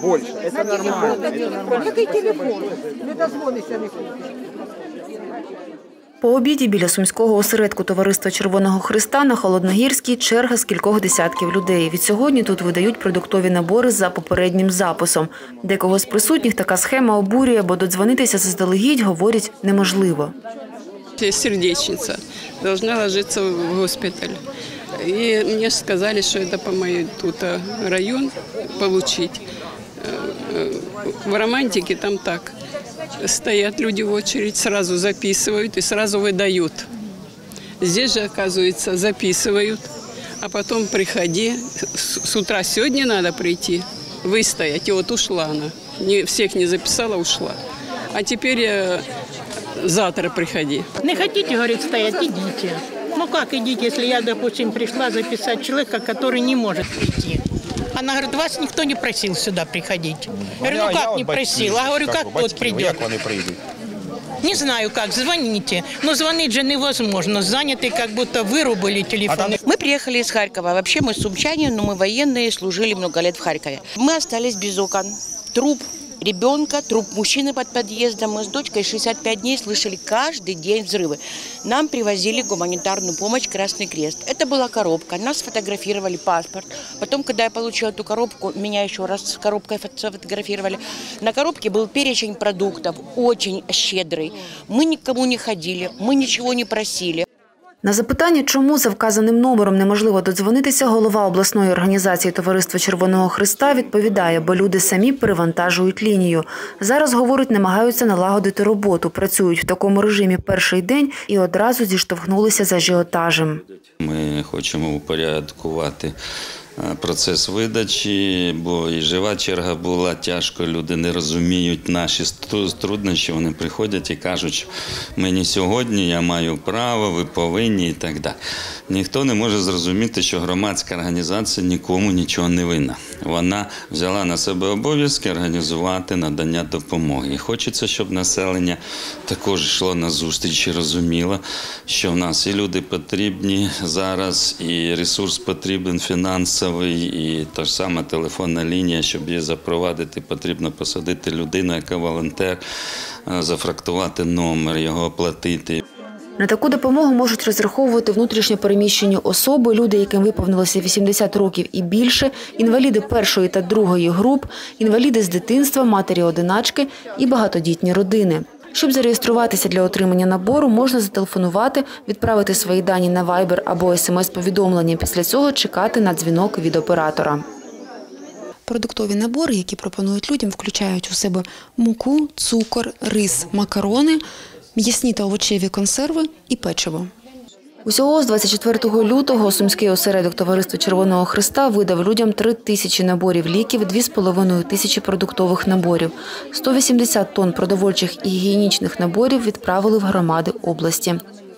больше. Это нормально. Який телефон? Не дозвонишся нікому. По обіді біля Сумського осередку Товариства Червоного Хреста на Холодногірській черга з кількох десятків людей. Відсьогодні тут видають продуктові набори за попереднім записом. Декого з присутніх така схема обурює, бо додзвонитися заздалегідь, говорять, неможливо. Сердечница должна ложиться в госпиталь. И мне сказали, что это по моей тут район получить. В романтике там так. Стоят люди в очередь, сразу записывают и сразу выдают. Здесь же, оказывается, записывают, а потом приходи. С утра сегодня надо прийти, выстоять. И вот ушла она. Всех не записала, ушла. А теперь завтра приходи. Не хотите, говорит, стоять, идите. Ну как идите, если я, допустим, пришла записать человека, который не может прийти? Она говорит, вас никто не просил сюда приходить. Я говорю, ну как не просил? А говорю, как тот придет? Не знаю как, звоните. Но звонить же невозможно. Заняты, как будто вырубили телефон. Мы приехали из Харькова. Вообще мы сумчане, но мы военные, служили много лет в Харькове. Мы остались без окон. Труп ребенка, труп мужчины под подъездом. Мы с дочкой 65 дней слышали каждый день взрывы. Нам привозили гуманитарную помощь Красный Крест. Это была коробка. Нас сфотографировали паспорт. Потом, когда я получила эту коробку, меня еще раз с коробкой сфотографировали. На коробке был перечень продуктов, очень щедрый. Мы никому не ходили, мы ничего не просили. На запитання, чому за вказаним номером неможливо додзвонитися, голова обласної організації Товариства Червоного Хреста відповідає, бо люди самі перевантажують лінію. Зараз, говорить, намагаються налагодити роботу, працюють в такому режимі перший день і одразу зіштовхнулися з ажіотажем. Ми хочемо упорядкувати процес видачі, бо і жива черга була, тяжко, люди не розуміють наші труднощі, вони приходять і кажуть, що мені сьогодні, я маю право, ви повинні і так далі. Ніхто не може зрозуміти, що громадська організація нікому нічого не винна. Вона взяла на себе обов'язки організувати надання допомоги. І хочеться, щоб населення також йшло на зустріч і розуміло, що в нас і люди потрібні зараз, і ресурс потрібен фінансовий, і та ж сама телефонна лінія, щоб її запровадити, потрібно посадити людину, яка волонтер, зафрактувати номер, його оплатити. На таку допомогу можуть розраховувати внутрішньо переміщені особи, люди, яким виповнилося 80 років і більше, інваліди першої та другої груп, інваліди з дитинства, матері-одиначки і багатодітні родини. Щоб зареєструватися для отримання набору, можна зателефонувати, відправити свої дані на Viber або SMS-повідомлення. Після цього чекати на дзвінок від оператора. Продуктові набори, які пропонують людям, включають у себе муку, цукор, рис, макарони, м'ясні та овочеві консерви і печиво. Усього з 24 лютого Сумський осередок Товариства Червоного Хреста видав людям 3000 наборів ліків, 2500 продуктових наборів. 180 тонн продовольчих і гігієнічних наборів відправили в громади області.